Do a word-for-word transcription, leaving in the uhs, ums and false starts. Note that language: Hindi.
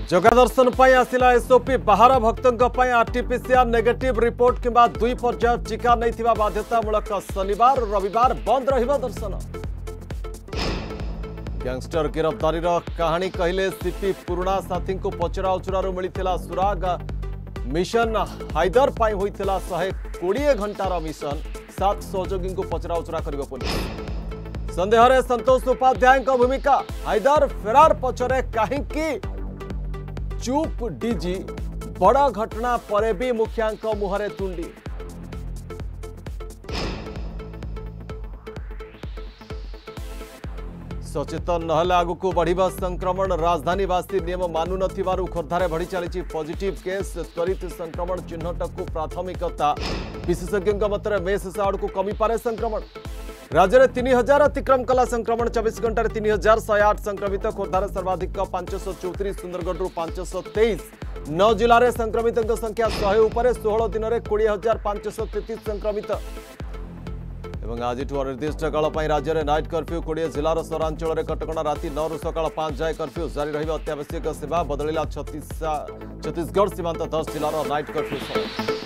जगा दर्शन पर आसिला एसओपी बाहर भक्तों आरटीपीसीआर नेगेटिव रिपोर्ट किंबा दुई पर्याय टीका नहीं बाध्यतामूलक शनिवार रविवार बंद रहिबा दर्शन। गैंगस्टर गिरफ्तारी कहानी कहले सीपी पुराणा साथी को पचरा उचरारू मिलता सुराग मिशन हाइदर पाई होइथिला शहे कोड़े घंटार मिशन सात सहयोगी को पचरा उचरा कर पुलिस संदेह संतोष उपाध्याय भूमिका हाइदर फेरार पछरे कहीं चुप डीजी बड़ घटना परे भी मुखिया मुहरे तुंडी। सचेतन नहले आगु बढ़िबा संक्रमण राजधानीवासी नियम मानु नथिबारु खोर्धारे बढ़ी चली पॉजिटिव केस त्वरित संक्रमण चिन्हट को प्राथमिकता विशेषज्ञ मतरे मे शेष आड़ को कमी पारे संक्रमण। राज्य में तीन हजार अतिक्रम कला संक्रमण चौबीस घंटे तीन हजार शहे आठ संक्रमित खोर्धार सर्वाधिक पांच सौ चौतीस सुंदरगढ़ पांच सौ तेईस नौ जिले में संक्रमितों संख्या शहे उपर षोह दिन में कोड़े हजार पांच सौ तेतीस संक्रमित। आज अनिर्दिष्ट काल राज्य में नाइट कर्फ्यू कोड़े जिलार सहरांचल कटकणा राति नौ रु सका पांच जाए कर्फ्यू जारी रही अत्यावश्यक सेवा बदलिला छत्तीसगढ़ सीमांत दस जिलार नाइट कर्फ्यू।